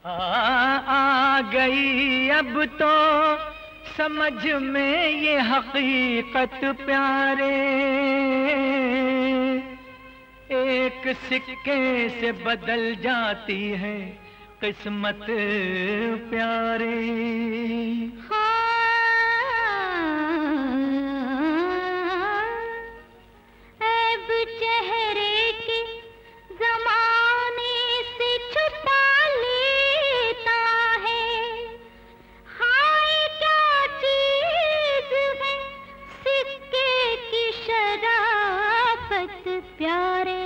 आ गई अब तो समझ में ये हकीकत प्यारे, एक सिक्के से बदल जाती है किस्मत प्यारे। ऐब चेहरे के ज़माने से छुपा लेता है, हाय क्या चीज़ है सिक्के की शराफत प्यारे।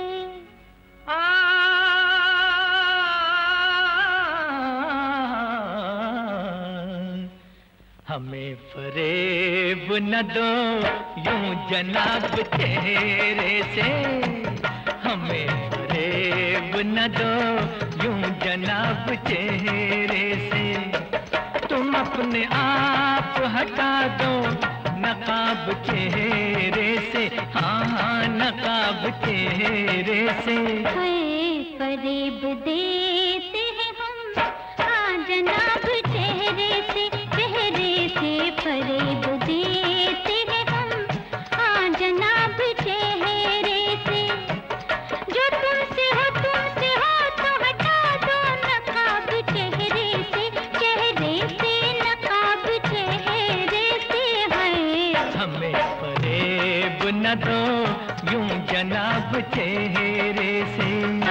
हमें फरेब न दो यूं जनाब चेहरे से, हमें फरेब न दो यूं जनाब चेहरे से। तुम अपने आप हटा दो नकाब चेहरे से, हाँ हाँ नकाब चेहरे से। हाय फरेब देते हैं हम हाँ जनाब चेहरे से, चेहरे से फरेब देते हैं हम हाँ जनाब चेहरे से। जो तुमसे हो तो हटा दो नकाब चेहरे से, चेहरे से नकाब चेहरे से। है हमें फरेब न दो यूं जनाब चेहरे से।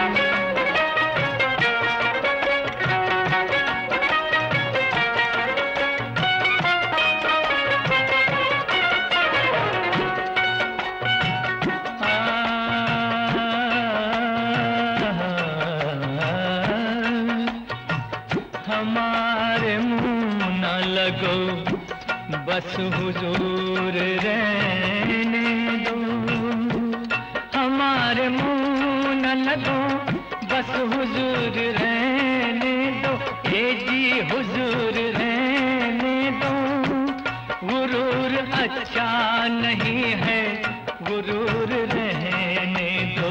हमारे मुंह न लगो बस हुजूर रहने दो, हमारे मुंह न लगो बस हुजूर रहने दो, ये जी हुजूर रहने दो। गुरूर अच्छा नहीं है गुरूर रहने दो।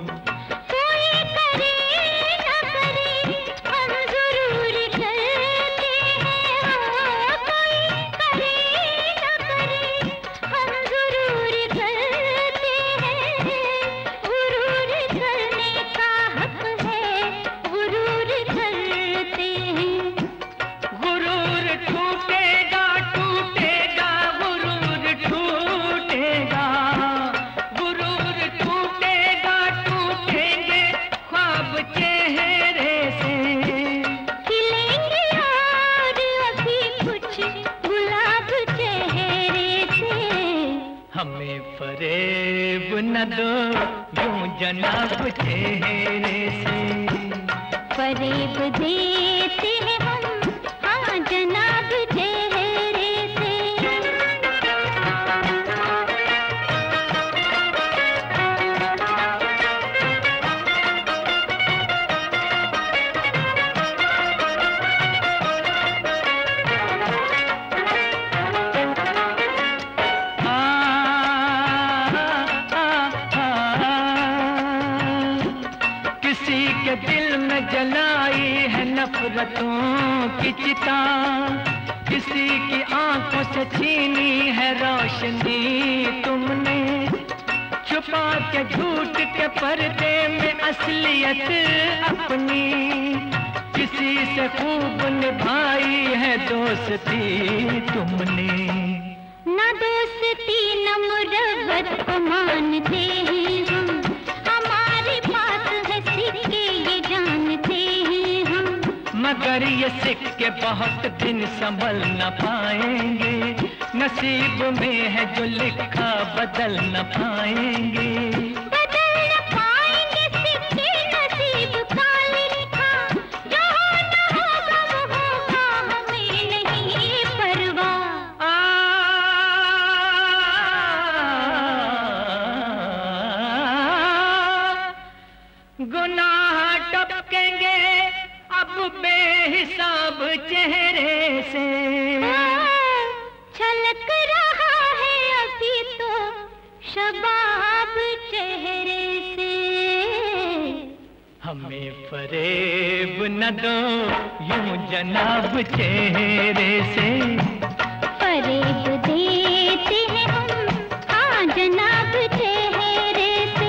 हमें फरेब न दो यूं जनाब चेहरे से, फरेब देते हैं हम हाँ जनाब चेहरे से। दिल में जलाई है नफरतों की चिता, किसी की आंखों से छीनी है रोशनी तुमने, छुपा के झूठ के पर्दे में असलियत अपनी, किसी से खूब निभाई है दोस्ती तुमने। न दोस्ती न मुरव्वत को मानते हैं हम, हमारे पास है सिक्के ये जानते हैं हम, मगर ये सिक्के बहुत दिन संभल न पाएंगे, नसीब में है जो लिखा बदल न पाएंगे। बदल न पाएंगे सिक्के नसीब का लिखा, जो होना होगा वो होगा हमें नहीं परवाह। गुनाह टपकेंगे अब बेहिसाब चेहरे से, छलक रहा है अभी तो शबाब चेहरे से। हम हमें फरेब न दो यूं जनाब चेहरे से। फरेब देते हैं हम, हाँ जनाब चेहरे से।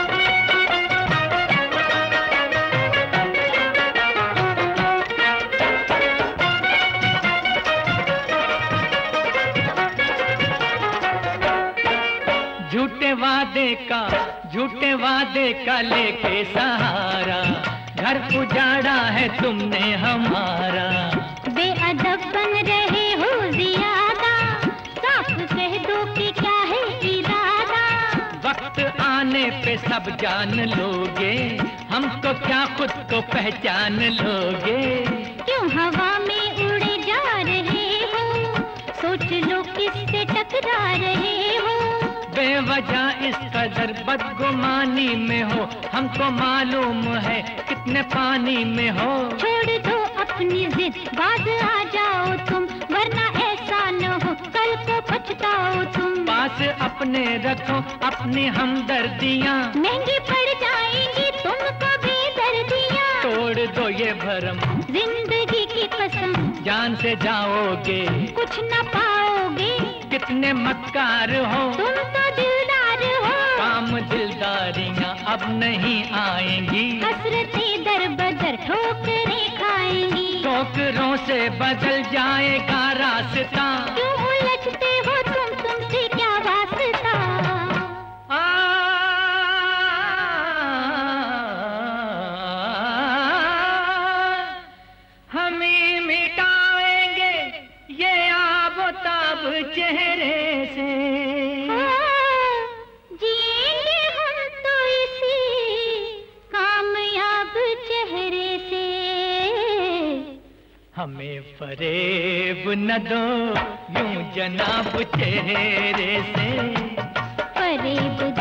झूठे वादे का लेके सहारा, घर उजाड़ा है तुमने हमारा। बेअदब बन रहे हो ज्यादा, साफ कह दो कि क्या है इरादा। वक्त आने पे सब जान लोगे, हमको क्या खुद को पहचान लोगे। क्यों हवा में उड़े जा रहे हो, सोच लो किससे टकरा रहे हो। बेवजह इस कदर बदगुमानी में हो, हमको मालूम है कितने पानी में हो। छोड़ दो अपनी जिद, बाज आ जाओ तुम, वरना ऐसा न हो कल को पछताओ तुम। पास अपने रखो अपनी हमदर्दियाँ, महंगी पड़ जाएंगी तुमको बेदर्दियाँ। तोड़ दो ये भरम जिंदगी की कसम, जान से जाओगे कुछ न पाओगे। कितने मक्कार हो तुम तो दिलदार हो, काम दिलदारियाँ अब नहीं आएंगी। हसरतें दर बदर ठोकरें खाएंगी, ठोकरों से बदल जाएगा रास्ता। क्यों उलझते हो तुम, तुमसे क्या वास्ता। हम ही मिटाएंगे ये आबोताब चेहरे से। जिएंगे हम तो इसी कामयाब चेहरे से। हमें फरेब न दो यूं जनाब चेहरे से। फरेब